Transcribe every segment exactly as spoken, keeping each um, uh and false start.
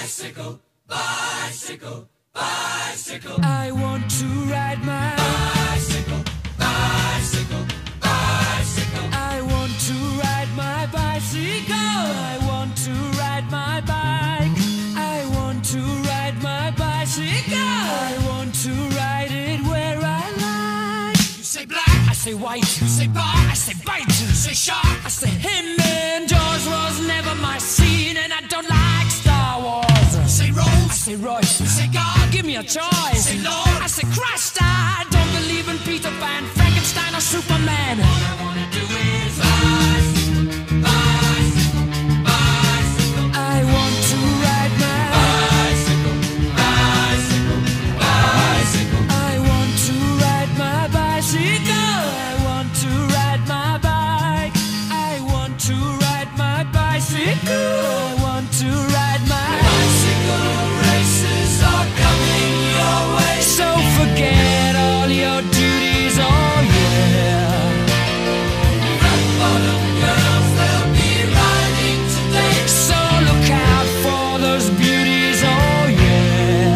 Bicycle, bicycle, bicycle. I want to ride my bicycle, bicycle, bicycle. I want to ride my bicycle. I want to ride my bike. I want to ride my bicycle. I want to ride it where I like. You say black, I say white. you say bar, I say bite. you say shark. I say him and Jaws was never my scene, and I don't like Star Wars. You say I Rose, say Royce. you say God, Give me a choice. say Lord. I say Christ. I don't believe in Peter Pan, Frankenstein, or Superman. All I wanna do is bicycle, bicycle, bicycle. I want to ride my Bicycle, bicycle, bicycle. I want to ride my bicycle. I want to ride my bike. I want to ride my bicycle. I want to ride my Bicycle races are coming your way. So forget all your duties, oh yeah. Flat bottom girls, they'll be riding today. So look out for those beauties, oh yeah.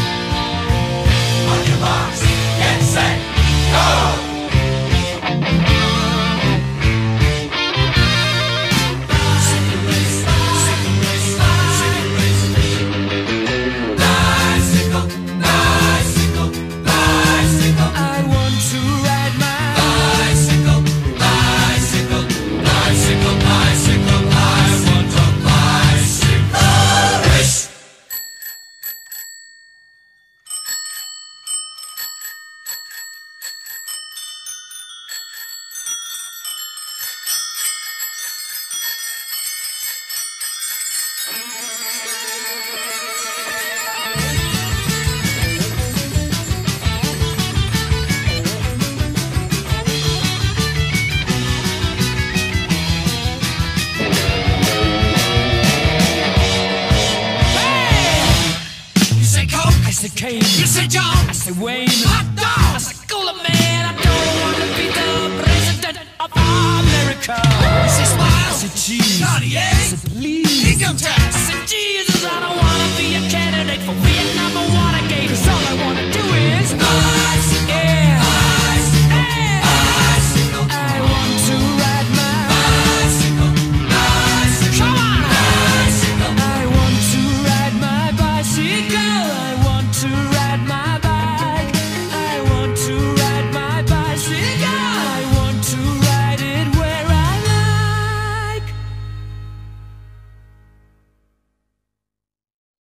On your marks, get set, go! Bicycle race, bicycle race, bicycle race. Bicycle, bicycle, bicycle. I want to ride my Bicycle, bicycle, bicycle, bicycle. I want a bicycle race. You say Coke, I say Kane. you say John, I say Wayne. hot I dog. say Cooler Man. I don't want to be the president of America. You say I Smile, say cheese. I Cartier, say please. income tax.